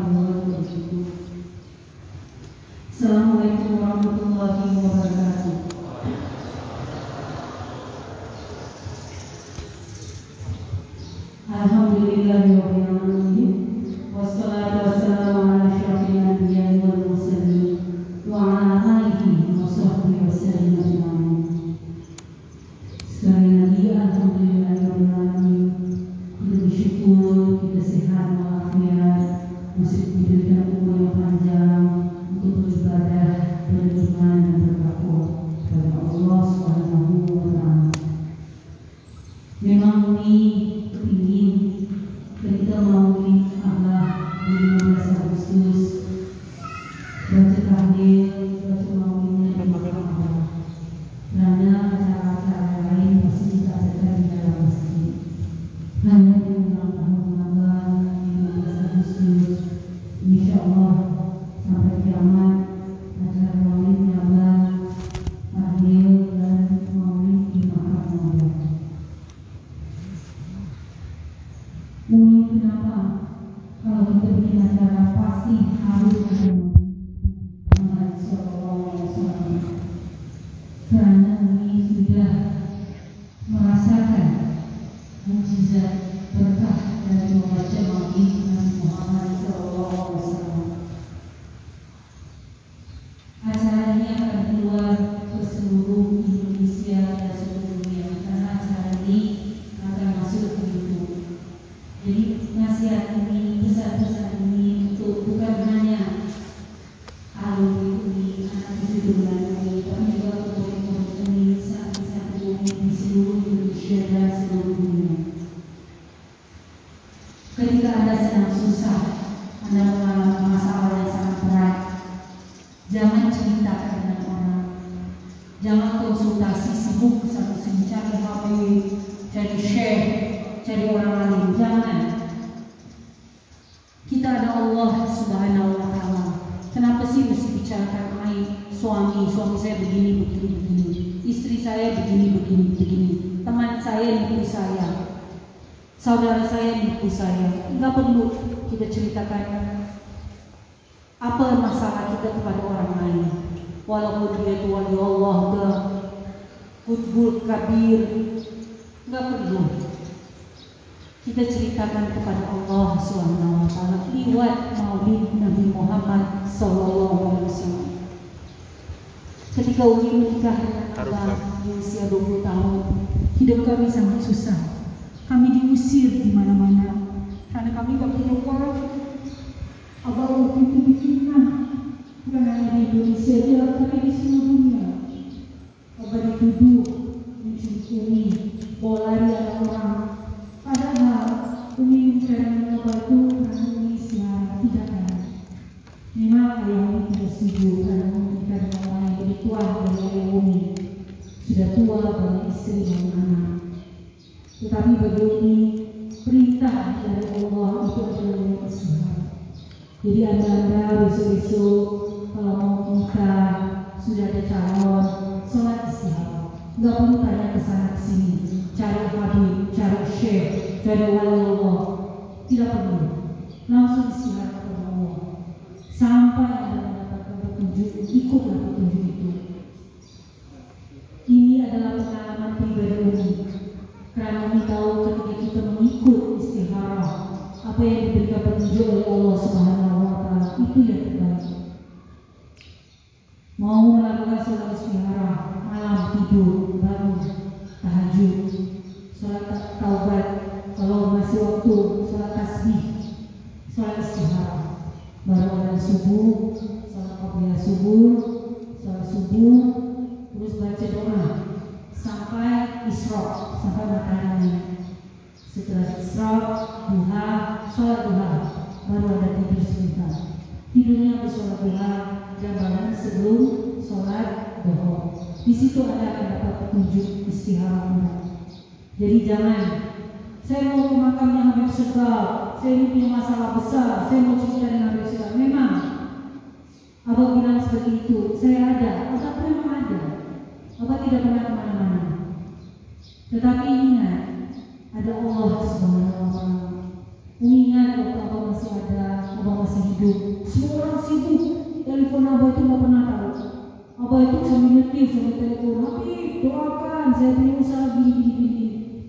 Assalamualaikum warahmatullahi wabarakatuh. Alhamdulillahirabbil alamin. Wassalatu wassalamu ala asyrofil anbiya'i wal mursalin wa ala alihi wa sahbihi wasallam ajma'in. Sekali lagi alhamdulillahirabbil alamin. Kita bersyukur kita sehat walafiat, masih diberikan umur yang panjang untuk beribadah, beriman dan bertakwa kepada Allah Subhanahu wa taala. Memang ini ingin kita melalui Allah di 15 Agustus baca tahlil, baca maulidnya di Allah. Karena acara-acara lain pasti kita adakan di dalam masjid. Hanya di ulang tahun Allah di 15 Agustus, insya Allah sampai kiamat acara maulidnya Allah, tahlil dan maulid di makam Allah. Kenapa? Kalau kita bikin acara pasti harus ada Muhammad SAW. Karena ini sudah merasakan mukjizat berkah dari membaca maulid Nabi Muhammad SAW. Acara ini akan keluar ke seluruh Indonesia dan seluruh dunia karena acara ini akan masuk ke YouTube. Jadi nasihat ini, pesan-pesan ini untuk bukan hanya alumni ini, anak cucu ini, tapi juga untuk ini, santri-santri ini di seluruh Indonesia dan seluruh dunia. Ketika Anda sedang susah, Anda mengalami masalah yang sangat berat, jangan ceritakan dengan orang, jangan konsultasi sibuk satu sini cari HP, cari share, cari orang lain. Jangan. Kita ada Allah Subhanahu wa taala. Kenapa sih mesti bicarakan suami saya begini, istri saya begini, teman saya nipu saya, saudara saya nipu saya. Enggak perlu kita ceritakan apa masalah kita kepada orang lain. Walaupun dia itu wali Allah ke Qutbul Kabir, enggak perlu. Kita ceritakan kepada Allah Subhanahu wa taala lewat maulid Nabi Muhammad SAW. Ketika Umi menikah dengan Abah di usia 20 tahun, hidup kami sangat susah. Kami diusir di mana-mana karena kami gak punya uang. Abah waktu itu difitnah, bukan hanya di Indonesia saja, tapi di seluruh dunia. Abah dituduh mencuri, bawa lari anak orang. Padahal Umi mencari Abah itu karena Umi siap tidak ada. Memang ayah Umi tidak setuju karena Umi mencari orang yang lebih tua dari ayah Umi. Sudah tua banyak istri dan anak. Tetapi bagi Umi perintah dari Allah itu adalah yang istihad. Jadi anda besok-besok kalau mau nikah sudah ada calon, sholat istihad. Enggak perlu tanya ke sana ke sini, cari habib, cari syekh, cari wali Allah. Tidak perlu. Langsung istihad kepada Allah. Sampai anda mendapatkan petunjuk, ikutlah petunjuk itu. Ini adalah pengalaman pribadi Umi. Karena Umi tahu ketika kita mengikut istikharah, apa yang diberikan petunjuk oleh Allah Subhanahu wa taala itu yang terbaik. Mau melakukan sholat istikharah, malam tidur, bangun, tahajud, sholat taubat, kalau masih waktu, sholat tasbih, sholat istikharah, baru ada subuh, sholat qabliyah subuh, sholat subuh, terus baca doa sampai isra, sampai matahari. Setelah isra, duha, sholat duha, baru ada tidur sebentar. Tidurnya habis sholat duha, jam bangun sebelum sholat duha. Di situ Anda akan dapat petunjuk istikharah Anda. Jadi jangan, saya mau ke makamnya Habib Sekal, saya ini punya masalah besar, saya mau cerita dengan Habib Sekal. Memang Abah bilang seperti itu, saya ada, Abah memang ada. Abah tidak pernah kemana-mana. Tetapi ingat, ada Allah Subhanahu wa taala. Ingat waktu Abah masih ada, Abah masih hidup. hidup. Semua orang sibuk. Telepon abah itu nggak pernah tahu. Abah itu sambil nyetir sama telepon. Tapi doakan saya punya usaha gini.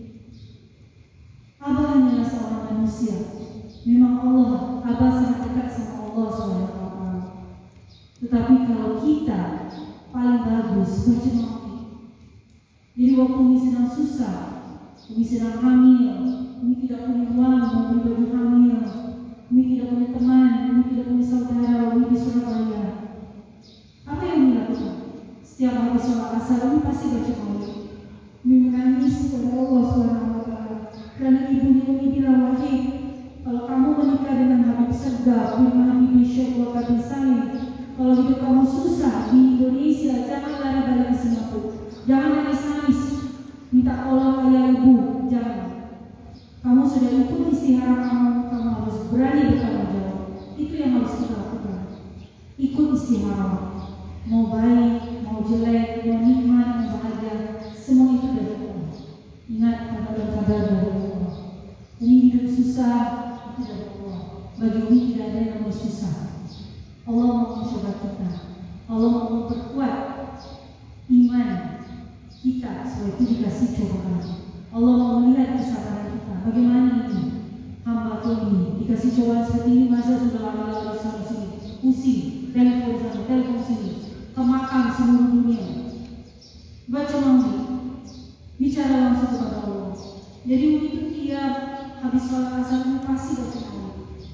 Abah hanyalah seorang manusia. Memang abah sangat dekat sama Allah SWT. Tetapi kalau kita paling bagus baca mati. Jadi waktu Umi sedang susah, Umi sedang hamil, Umi tidak punya uang mau beli baju hamil, Umi tidak punya teman, Umi tidak punya saudara, Umi di Surabaya. Apa yang Umi lakukan? Setiap hari sholat asar Umi pasti baca maulid. Umi menangis kepada Allah SWT karena ibunya Umi bilang, wahid, kalau kamu menikah dengan Habib Segaf, dengan Habib Syekh Wakabil Salim, kalau hidup kamu susah di Indonesia, jangan lari-lari ke Singapura. Jangan nangis-nangis minta tolong ayah ibu, jangan. Kamu sudah ikut istihara kamu harus berani bertanggung jawab. Itu yang harus kita lakukan. Ikut istihara. Mau baik, mau jelek, mau nikmat, mau bahagia, semua itu dari Allah. Ingat kata-kata dari Allah. Ini hidup susah, itu dari Allah. Bagi Umi tidak ada yang mau susah. Allah mau mencoba kita. Allah mau memperkuat iman kita supaya itu dikasih cobaan. Allah mau melihat kesabaran kita. Bagaimana ini? Hamba ini dikasih cobaan seperti ini, masa sudah lari-lari sana sini, pusing, telepon sana, telepon sini, kemakan seluruh dunia. Baca maulid, bicara langsung kepada Allah. Jadi itu tiap habis sholat asar ini pasti baca maulid.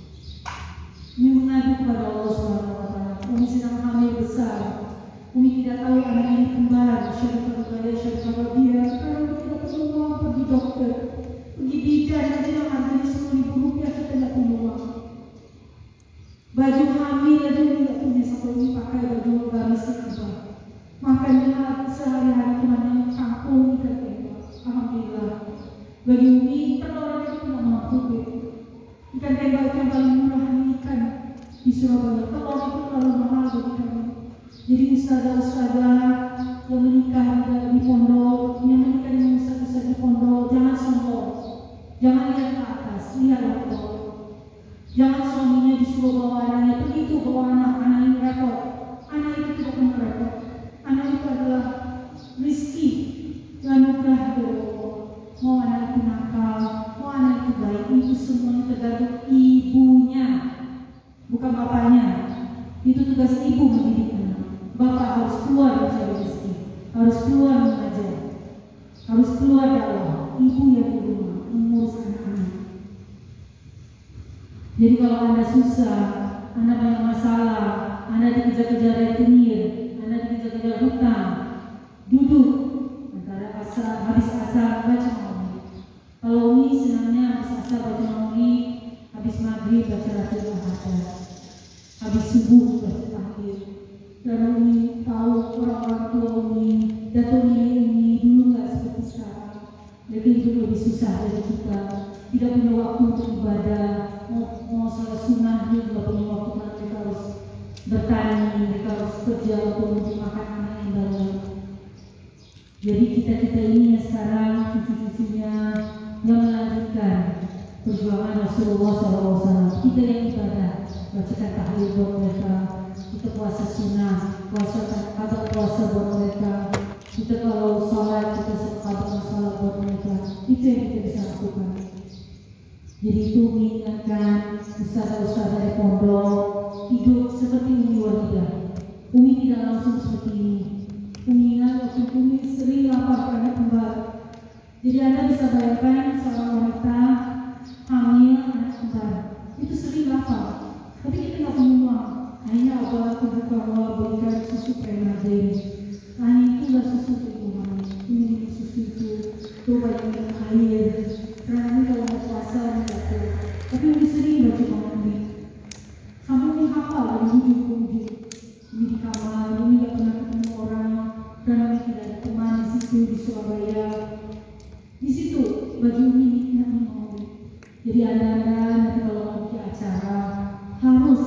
Umi mengadu kepada Allah SWT. Umi sedang hamil besar. Umi tidak tahu anak ini kembar, syarifah Raya, syarifah Rabia. Kalau tidak perlu uang pergi dokter, pergi bidan, nanti yang harganya 10.000 rupiah kita tidak punya uang. Baju hamil aja Umi tidak punya sampai Umi pakai baju gamis apa. Makannya sehari-hari cuma yang kampung kita tengok. Alhamdulillah. Bagi Umi telur aja tidak mampu. Ikan tembak yang paling murah ikan di Surabaya. Telur itu terlalu mahal bagi kami. Jadi ustazah-ustazah yang menikah di pondok, yang menikah dengan ustazah di pondok, jangan sombong, jangan lihat ke atas, lihatlah ke bawah. Jangan suaminya disuruh bawa anaknya, begitu bawa anak ini repot. Anak itu tidak pernah repot. Anak itu adalah rezeki, anugerah dari Allah. Mau anak itu nakal, mau anak itu baik, itu semuanya tergantung ibunya, bukan bapaknya. Itu tugas ibu mendidik anak. Bapak harus keluar mencari rezeki, harus keluar mengajar, harus keluar dakwah. Ibu yang di rumah mengurus anak-anak. Jadi kalau Anda susah, Anda banyak masalah, Anda dikejar-kejar rentenir, Anda dikejar-kejar hutang, duduk antara habis asar baca maulid. Kalau Umi senangnya habis asar baca maulid, habis maghrib baca Rasul Ahad, habis subuh baca tahlil. Karena Umi tahu orang-orang tua Umi, datuk nenek Umi dulu nggak seperti sekarang. Mereka itu lebih susah dari kita, tidak punya waktu untuk ibadah, mau salat sunnah dia nggak punya waktu karena mereka harus bertani, mereka harus kerja untuk makan anak yang banyak. Jadi kita ini yang sekarang cucu-cucunya yang melanjutkan perjuangan Rasulullah SAW. Kita yang ibadah, bacakan tahlil buat mereka. Kita puasa sunnah, puasa buat mereka. Kita kalau sholat, kita sedekahkan sholat buat mereka. Itu yang kita bisa lakukan. Jadi itu mengingatkan ustazah-ustazah dari pondok hidup seperti Umi Walidah. Umi tidak langsung seperti ini. Umi ingat waktu Umi sering lapar karena kembar. Jadi Anda bisa bayangkan seorang wanita hamil anak kembar itu sering lapar. Tapi kita nggak punya uang. Hanya Allah terbuka Allah berikan susu premagen. Hanya itulah susu rumah. Ini susu itu coba dengan air. Karena ini kalau mau puasa tidak tahu. Tapi ini sering baca maulid. Sampai ini hafal dari ujung ke ujung. Ini di kamar, ini tidak pernah ketemu orang. Karena ini tidak ada teman di situ di Surabaya. Di situ baju ini nikmat maulid. Jadi anda nanti kalau mau bikin acara harus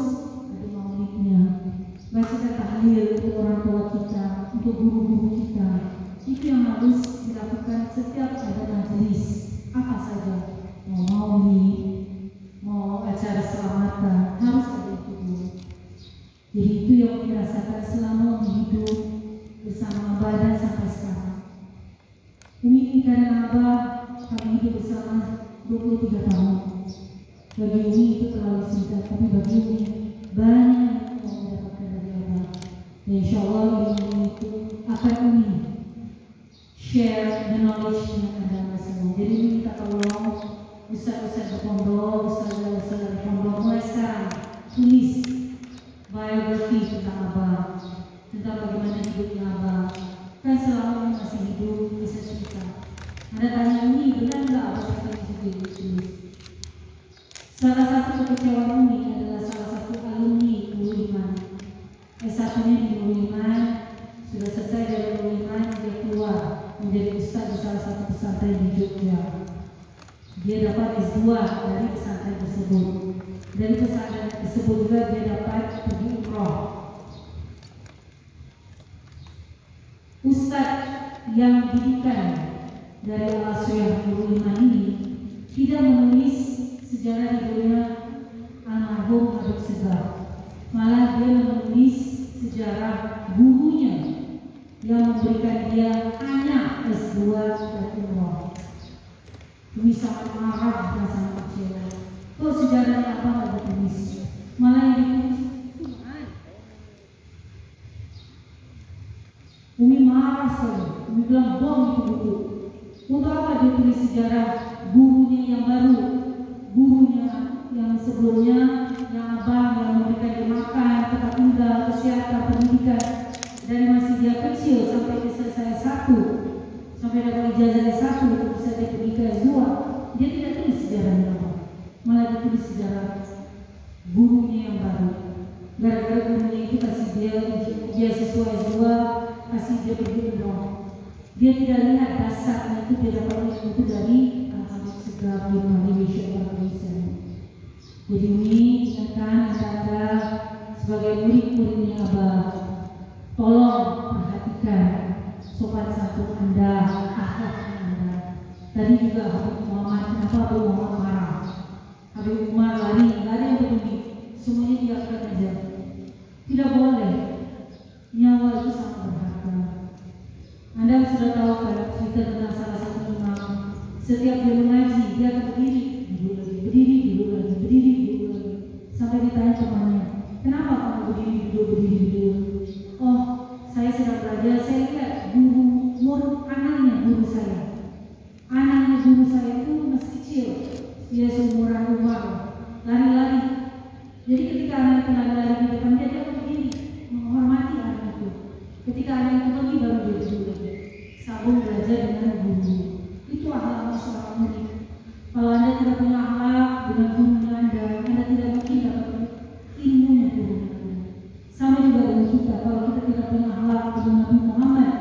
bacakan tahlil untuk orang tua kita, untuk guru-guru kita. Itu yang harus dilakukan setiap ada majelis apa saja, mau maulid, mau acara selamatan, harus ada itu. Jadi itu yang Umi rasakan selama Umi hidup bersama Abah dan sampai sekarang. Umi karena Abah kami hidup bersama 23 tahun. Bagi Umi itu terlalu singkat, tapi bagi Umi banyak yang mendapatkan dari Abah. Dan insya Allah ilmu itu akan Umi share the knowledge dengan Anda semua. Jadi Umi minta tolong ustaz-ustaz di pondok, ustaz-ustaz di pondok mulai sekarang tulis biografi tentang Abah, tentang bagaimana hidupnya Abah. Kan selama Umi masih hidup bisa cerita. Anda tanya Umi, benar nggak Abah cerita di situ tulis? Salah satu kekecewaan Umi adalah salah satu alumni Nurul Iman. S1-nya di Nurul Iman, sudah selesai dari Nurul Iman, dia keluar menjadi ustaz di salah satu pesantren di Jogja. Dia dapat S2 dari pesantren tersebut. Dari pesantren tersebut juga dia dapat pergi umroh. Ustaz yang didikan dari Al-Asriyah Nurul Iman ini tidak menulis sejarah hidupnya almarhum Habib Segaf. Malah dia menulis sejarah gurunya yang memberikan dia hanya S2 dari umroh. Umi sangat marah dan sangat kecewa. Kok sejarahnya apa nggak ditulis? Malah yang ditulis Tuhan. Umi marah sekali. Umi bilang buang itu buku. Untuk apa dia tulis sejarah gurunya yang baru, gurunya yang sebelumnya, yang Abah yang memberikan dia makan, tempat tinggal, kesehatan, pendidikan dari masih dia kecil sampai dia selesai S1, sampai dapat ijazah S1 untuk bisa dia pergi ke S2. Dia tidak tulis sejarahnya apa, malah dia tulis sejarah gurunya yang baru. Gara-gara gurunya itu kasih dia sesuai S2, kasih dia pergi umroh. Dia tidak lihat dasarnya itu, dia dapat itu dari Habib Segaf bin Mahdi Syaitan. Jadi ini ingatkan Anda sebagai murid-muridnya Abah, tolong perhatikan sopan santun Anda, akhlak Anda. Tadi juga Habib Muhammad, kenapa Habib Muhammad marah? Habib Umar lari untuk ini, semuanya diakan aja. Tidak boleh, nyawa itu sangat berharga. Anda sudah tahu kan cerita tentang salah satu imam. Setiap dia mengaji, dia akan berdiri, dulu lagi, sampai ditanya temannya, kenapa kamu berdiri? Oh, saya sedang belajar. Saya lihat anaknya guru saya itu masih kecil, dia seumuran Umar, lari-lari. Jadi ketika anak itu lari-lari di depan dia akan berdiri menghormati anak itu. Ketika anak itu pergi baru dia berdiri. Sabun belajar dengan guru. Itu akhlak seorang murid. Kalau Anda tidak punya akhlak dengan gurunya Anda tidak mungkin dapat ilmunya gurunya Anda. Sama juga dengan kita. Kalau kita tidak punya akhlak dengan Nabi Muhammad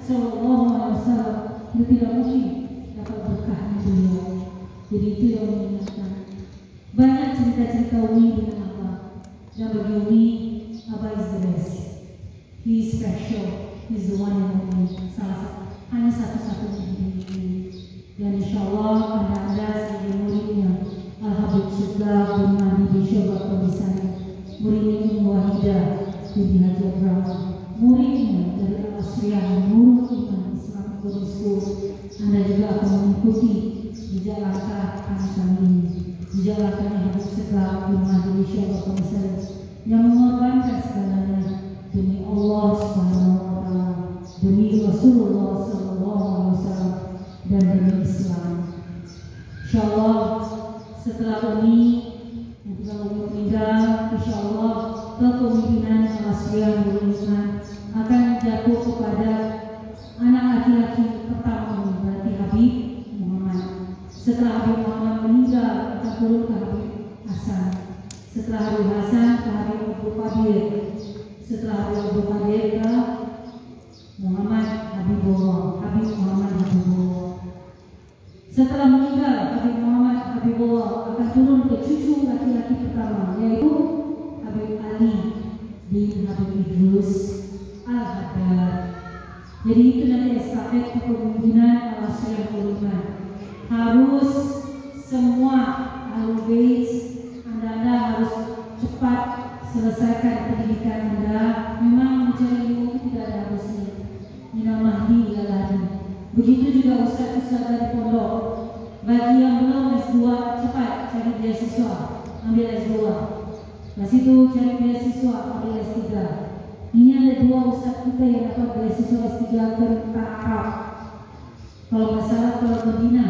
SAW, kita tidak mungkin dapat berkahnya beliau. Jadi itu yang mengingatkan. Banyak cerita-cerita Umi dengan Abah. Dan bagi Umi, Abah is the best. He is special. He is the one yang hanya satu-satunya di dunia ini. Dan insya Allah Anda sebagai muridnya Al-Habib Segaf bin Mahdi Syaitan misalnya, muridnya Ummu Wahidah bin Haji Abraham, muridnya dari Al-Asriyah Nurul Iman Islamic Boarding School. Anda juga akan mengikuti jejak langkah anak kami, jejak langkahnya Habib Segaf bin Mahdi Syaitan misalnya, yang mengorbankan segalanya demi Allah Subhanahu wa Ta'ala, demi Rasulullah SAW, dan demi Islam. Insyaallah setelah ini kalau meninggal, insyaallah kepemimpinan Al-Asriyah Nurul Iman akan jatuh kepada anak laki-laki pertama, berarti Habib Muhammad. Setelah Habib Muhammad meninggal akan turun ke Habib Hasan. Setelah Habib Hasan ke Habib Abdul Qadir. Setelah Habib Abdul Qadir ke Muhammad Habibullah, Habib Muhammad Habibullah. Setelah meninggal Habib Muhammad Habibullah akan turun ke cucu laki-laki pertama, yaitu Habib Ali bin Habib Idrus Al-Haddad. Jadi itu nanti estafet kepemimpinan Al-Asriyah Nurul Iman. Harus semua Ahlul Bait, Anda harus cepat selesaikan pendidikan Anda, memang mencari ilmu itu tidak ada habisnya. Minal mahdi ila lahdi. Begitu juga ustaz-ustaz dari pondok. Bagi yang belum S2, cepat cari beasiswa, ambil S2. Lepas itu cari beasiswa, ambil S3. Ini ada 2 ustaz kita yang dapat beasiswa S3 ke tanah Arab. Kalau nggak salah ke Medina,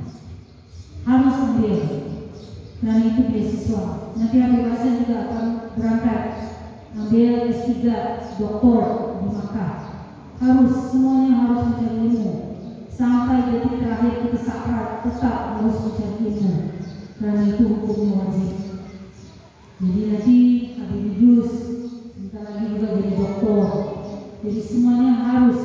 harus ambil. Karena itu beasiswa. Nanti Habib Hasan juga akan berangkat ambil S3 doktor di Makkah. Semuanya harus mencari ilmu. Sampai detik terakhir kita sakrat tetap harus mencari ilmu. Karena itu hukumnya wajib. Jadi nanti Habib Idrus sebentar lagi juga jadi doktor. Jadi semuanya harus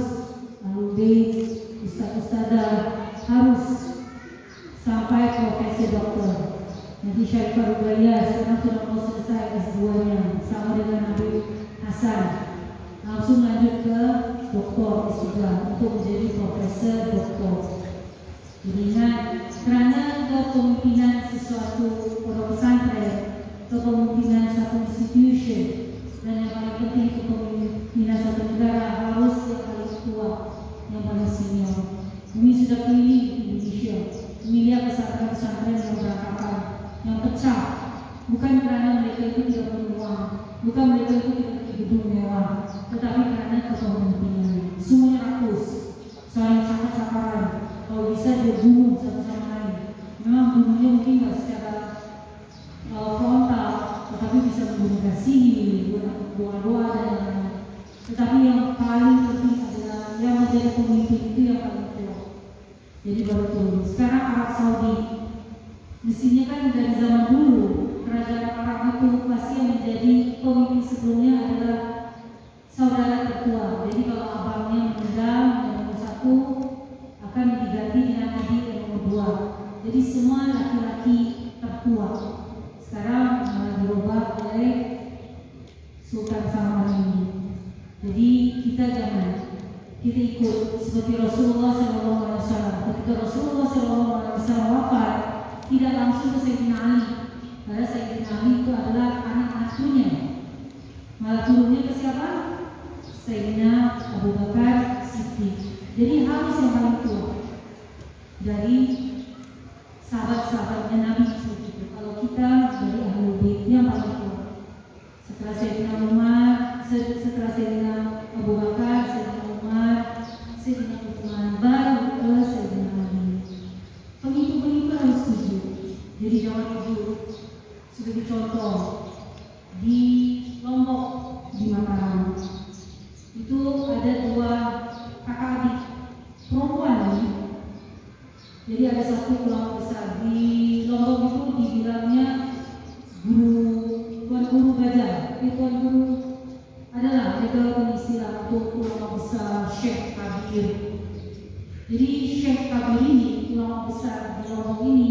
ustaz-ustazah harus sampai profesi doktor. Nanti Syarifah Rubaiyah sekarang sudah mau selesai S2-nya sama dengan Habib Hasan, langsung lanjut ke doktor S3 untuk menjadi profesor doktor. Jadi ingat, kerana kepemimpinan sesuatu pondok pesantren, kepemimpinan satu institution, dan yang paling penting kepemimpinan satu negara harus yang paling tua, yang paling senior. Ini sudah keliling Indonesia, melihat pesantren-pesantren yang berantakan, yang pecah, bukan karena mereka itu tidak punya uang, bukan mereka itu tidak punya gedung mewah, tetapi karena kepemimpinan. Semuanya rakus, saling cakar-cakaran, kalau bisa dia bunuh satu sama lain. Memang bunuhnya mungkin nggak secara frontal, tetapi bisa membunuh kasih, doa-doa dan lain-lain. Tetapi yang paling penting adalah yang menjadi pemimpin itu yang paling kuat. Jadi baru turun. Sekarang Arab Saudi, mestinya kan dari zaman dulu kerajaan Arab itu pasti yang menjadi pemimpin sebelumnya adalah saudara tertua. Jadi kalau abangnya meninggal yang nomor 1 akan diganti dengan adik yang nomor 2. Jadi semua laki-laki tertua. Sekarang malah dirubah oleh Sultan Salman ini. Jadi kita jangan, kita ikut seperti Rasulullah SAW. Ketika Rasulullah SAW wafat, tidak langsung ke Sayyidina Ali, karena Sayyidina Ali itu adalah anak asuhnya. Malah turunnya ke siapa? Sayyidina Abu Bakar Siddiq. Jadi harus yang paling tua dari sahabat-sahabatnya Nabi SAW. Kalau kita dari Ahlul Bait yang paling tua. Setelah Sayyidina Umar, setelah Sayyidina Abu Bakar, Sayyidina Umar, Sayyidina Utsman, baru ke Sayyidina Ali. Pengikut-pengikut harus setuju. Jadi jangan duduk. Sebagai contoh, di Lombok, di Mataram, itu ada 2 kakak adik perempuan ini. Jadi ada satu ulama besar di Lombok itu dibilangnya tuan guru gajah. Tuan guru adalah mereka istilah untuk ulama besar Syekh Kabir. Jadi Syekh Kabir ini ulama besar di Lombok ini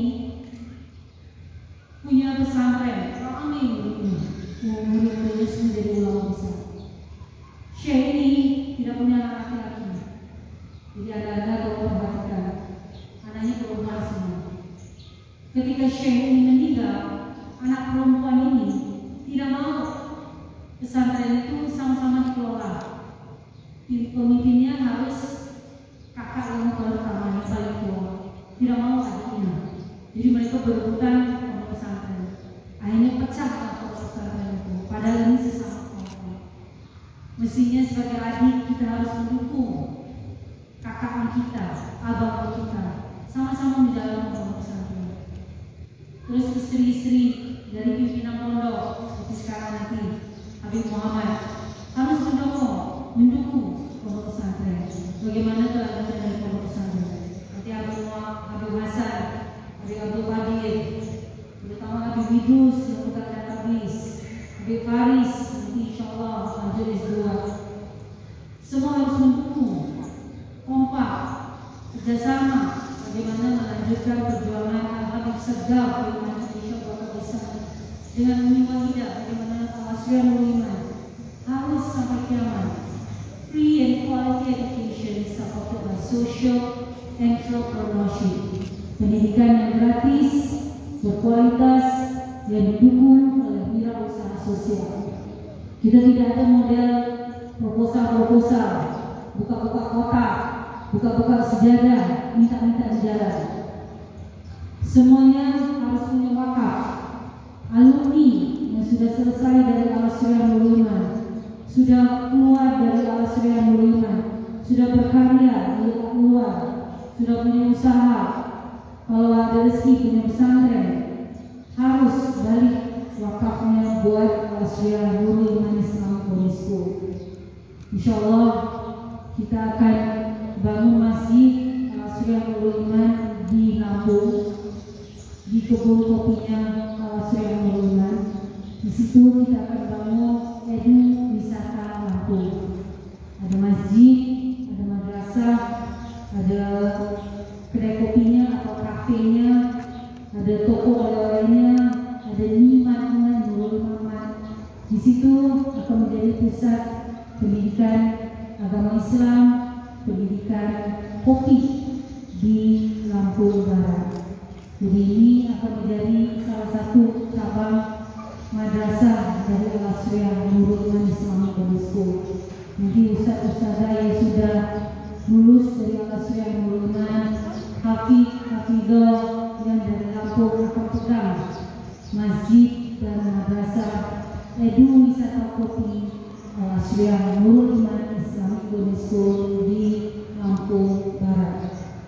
punya pesantren. Ramai murid-murid menjadi ulama besar. Syekh ini tidak punya anak laki-laki. Jadi ada kalau perhatikan anaknya perempuan semua. Ketika Syekh ini meninggal, anak perempuan ini tidak mau pesantren itu sama-sama dikelola. Pemimpinnya harus kakak yang pertama yang paling tua. Tidak mau adiknya. Jadi mereka berebutan pondok pesantren. Akhirnya pecah pondok pesantren itu. Padahal ini sesama kelompok. Mestinya sebagai adik kita harus mendukung kakak kita, abang kita, sama-sama menjalankan pondok pesantren. Terus istri-istri dari pimpinan pondok seperti sekarang nanti Habib Muhammad harus mendukung pondok pesantren. Bagaimana kelanjutan dari pondok pesantren? Nanti Habib Hasan, Habib Abdul Qadir, terutama Habib Idrus yang bukan database, Habib Faris, nanti insya Allah lanjut S2. Semua harus mendukung, kompak, kerjasama. Bagaimana melanjutkan perjuangan Habib Segaf di Indonesia Bapak Besar dengan Muhammadiyah, bagaimana Asrian Iman harus sampai kiamat. Free and quality education is supported by social entrepreneurship. Pendidikan yang gratis, berkualitas, yang didukung oleh wirausaha sosial. Kita tidak ada model proposal, buka-buka kotak, buka-buka sejadah, minta-minta sejadah. Semuanya harus punya wakaf. Alumni yang sudah selesai dari Al-Surya Nurul Iman, sudah keluar dari Al-Surya Nurul Iman, sudah berkarya di luar, sudah punya usaha, kalau ada rezeki punya pesantren, harus balik wakafnya buat Al-Surya Nurul Iman Islamic Boarding School. Insyaallah kita akan bangun masjid Al-Surya Nurul Iman di Lampung, di kebun kopinya Al-Surya Nurul Iman. Di situ kita akan bangun edu wisata Lampung. Ada masjid, ada madrasah, ada kedai kopinya atau kafenya, ada toko oleh-olehnya, ada nimat Nurul Iman. Di situ akan menjadi pusat pendidikan agama Islam, pendidikan kopi di Lampung Barat. Jadi ini akan menjadi salah satu cabang madrasah dari Al-Surya Nurul Iman Islamic Boarding School. Nanti ustaz-ustazah yang sudah lulus dari Al-Surya Nurul Iman, Hafidhah yang dari Lampung akan pegang masjid dan madrasah edu wisata kopi Al-Surya Nurul Iman Islamic Boarding School di Lampung Barat.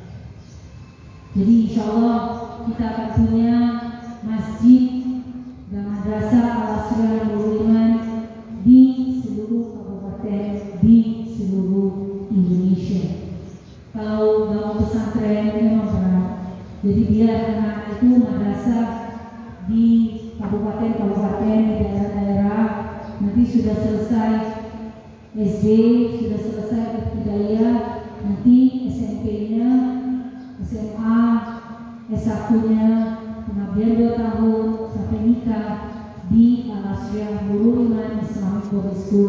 Jadi insyaallah kita akan punya masjid dan madrasah Al-Surya Nurul Iman di seluruh kabupaten di seluruh Indonesia. Kalau bangun pesantren memang berat, jadi biar anak itu madrasah di kabupaten-kabupaten, daerah-daerah, nanti sudah selesai SD, sudah selesai ibtidaiyah, nanti SMP-nya, SMA, S1-nya, pengabdian 2 tahun sampai nikah di Al-Surya Nurul Iman Islamic Boarding School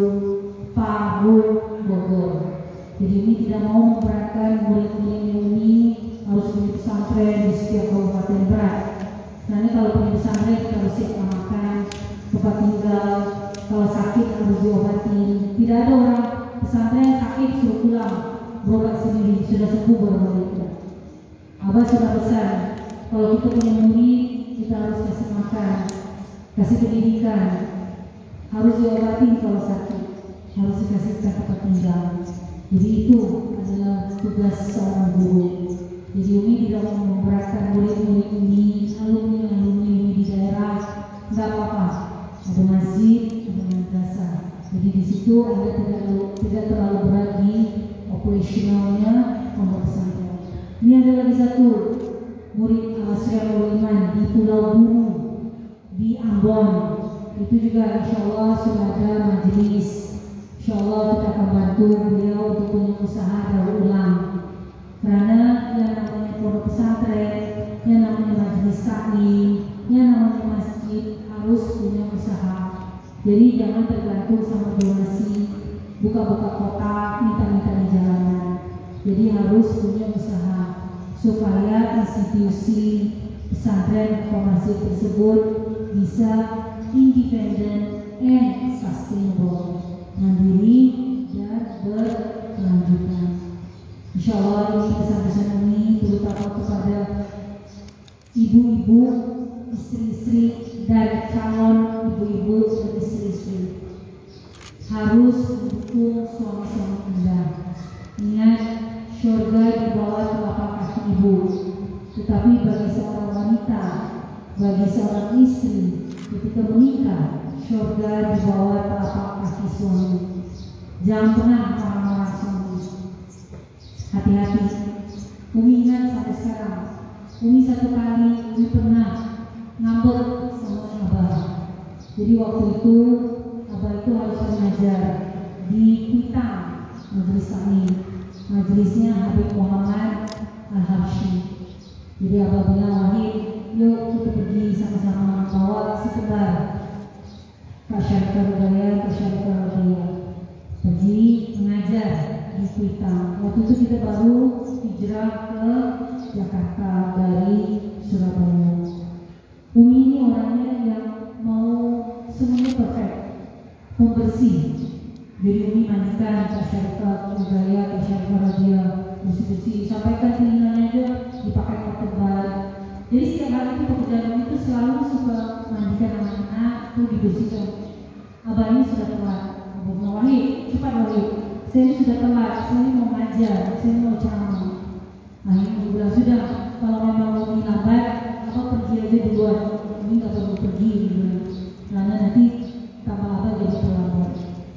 Parung, Bogor. Jadi ini tidak mau memberatkan murid-murid ini harus punya pesantren di setiap kabupaten berat. Nanti kalau punya pesantren kita harus siap makan, tempat tinggal, kalau sakit harus diobatin. Tidak ada orang pesantren sakit suruh pulang, berobat sendiri, sudah sembuh baru balik. Abah sudah besar. Kalau kita punya murid, kita harus kasih makan, kasih pendidikan, harus diobatin kalau sakit, harus dikasih tempat tinggal. Jadi itu adalah tugas seorang guru. Jadi Umi tidak mau memberatkan murid-murid ini, alumni ini di daerah, nggak apa-apa. Ada masjid, ada madrasah. Jadi di situ Anda tidak terlalu berat di operasionalnya pondok pesantren. Ini ada lagi satu murid Al-Surya Nurul Iman di Pulau Buru, di Ambon. Itu juga insyaallah sudah ada majelis. Insyaallah kita akan bantu beliau untuk punya usaha daur ulang. Karena yang namanya pondok pesantren, yang namanya majelis taklim, yang namanya masjid harus punya usaha. Jadi jangan tergantung sama donasi, buka-buka kotak, minta-minta di jalanan. Jadi harus punya usaha supaya institusi pesantren atau masjid tersebut bisa independen and sustainable, mandiri dan berkelanjutan. Insyaallah ini pesan-pesan ini terutama kepada ibu-ibu, istri-istri dan calon ibu-ibu dan istri-istri harus mendukung suami-suami Anda. Ingat, surga di bawah telapak kaki ibu. Tetapi bagi seorang wanita, bagi seorang istri, ketika menikah, surga di bawah telapak kaki suami. Jangan pernah marah-marah suami. Hati-hati. Umi ingat sampai sekarang. Umi satu kali Umi pernah ngambek sama Abah. Jadi waktu itu Abah itu harus mengajar di Kuitang, majelis kami. Majelisnya Habib Muhammad Al-Habsyi. Jadi Abah bilang, Wahid, yuk kita pergi sama-sama bawa si kembar Kak Syarifah Rudaya, Kak Syarifah Rudaya pergi mengajar di Kuitang. Waktu itu kita baru hijrah ke Jakarta dari Surabaya. Umi ini orangnya yang mau semuanya perfect. pembersih. Jadi Umi mandikan Kak Syarifah Ugaya, Kak Syarifah Radia, bersih-bersih, sampaikan telinganya aja dipakai pertebar. Jadi setiap hari itu pekerjaan Umi itu selalu suka mandikan anak-anak, itu dibersihkan. Abah ini sudah telat, Abah bilang, Wahid, cepat Wahid, saya ini sudah telat, saya ini mau ngajar, saya ini mau ceramah. Akhirnya Umi bilang, sudah, kalau memang Umi lambat, apa pergi aja duluan, Umi gak perlu pergi gitu. Karena nanti tambah Abah jadi terlambat.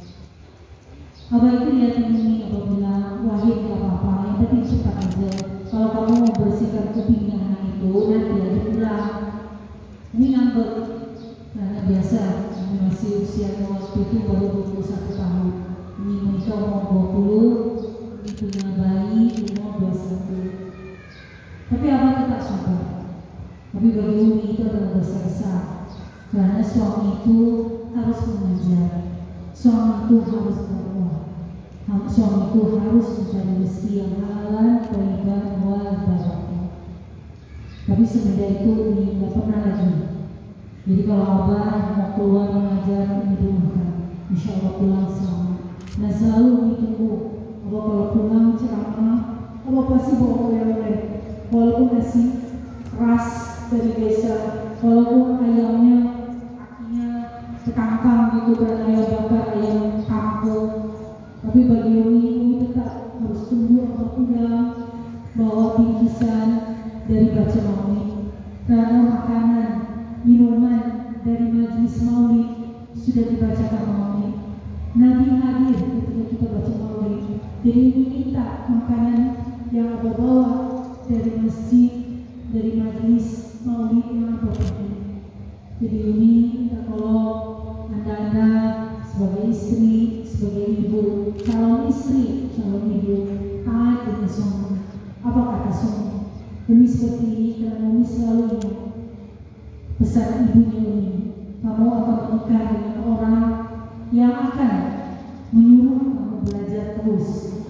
Abah itu lihat ini, Abah bilang, Wahid gak apa-apa, yang penting cepat aja. Kalau kamu mau bersihkan kupingnya anak itu, nanti aja pulang. Ini ngambek, karena biasa, ini masih usia waktu itu baru 21 tahun. Ini menikah umur 20, ini punya bayi umur 21. Tapi Abah tetap sabar. Tapi bagi Umi itu adalah dosa besar. Karena suami itu harus mengajar, suami itu harus berdoa, suami itu harus mencari rezeki yang halal, thayyibah, wal barakah. Tapi semenjak itu Umi tidak pernah lagi. Jadi kalau Abah mau keluar mengajar, Umi doakan, insya Allah pulang selamat. Nah selalu Umi tunggu Abah kalau pulang ceramah, Abah pasti bawa oleh-oleh, walaupun nasi ras dari desa, walaupun ayamnya kakinya sekangkang gitu kan, ayam bakar, ayam kampung. Tapi bagi Umi tetap harus tunggu Abah pulang bawa bingkisan dari baca maulid, karena makanan, minuman dari majelis maulid sudah dibacakan maulid. Nabi hadir ketika kita baca maulid. Jadi Umi minta makanan yang Abah bawa dari masjid, dari majelis maulid yang Abah pakai. Jadi Umi minta kalau anda sebagai istri, sebagai ibu, calon istri, calon ibu, taat dengan suami. Apa kata suami? Umi seperti ini karena Umi selalu ingat pesan ibunya Umi. Kamu akan menikah dengan orang yang akan menyuruh kamu belajar terus,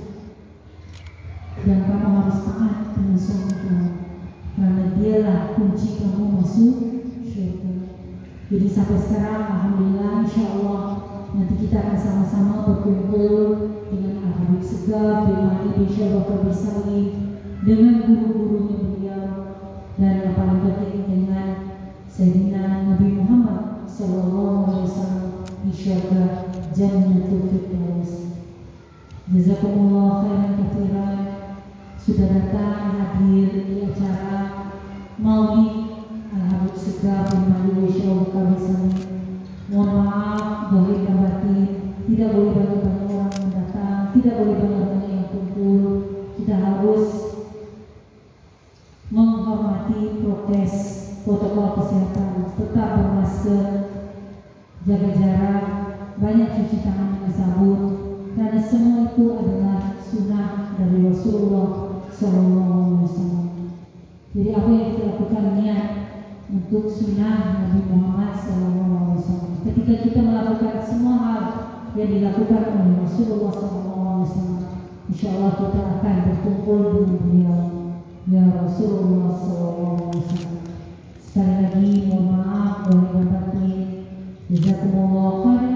dan kamu harus taat dengan suami kamu, karena dialah kunci kamu masuk surga. Jadi sampai sekarang alhamdulillah, insya Allah nanti kita akan sama-sama berkumpul dengan Al-Habib Segaf bin Malik bin Syarif Al-Bisari, dengan guru-gurunya beliau, dan yang paling penting dengan Sayyidina Nabi Muhammad SAW di syurga Jannatul Firdaus. Jazakumullah khairan katsiran sudah datang hadir di acara Maulid Al-Habib Segaf bin Malik bin Syarif Al-Bisari. Mohon maaf zahir dan batin, tidak boleh banyak-banyak orang yang datang, tidak boleh banyak-banyak yang kumpul. Kita harus menghormati prokes protokol kesehatan, tetap bermasker, jaga jarak, banyak cuci tangan dengan sabun, karena semua itu adalah sunnah dari Rasulullah SAW. Jadi apa yang kita lakukan niat untuk sunnah Nabi Muhammad SAW. Ketika kita melakukan semua hal yang dilakukan oleh Rasulullah SAW, insya Allah kita akan berkumpul dengan beliau, ya Rasulullah SAW. Sekali lagi mohon maaf, boleh batin. Jazakumullah khairan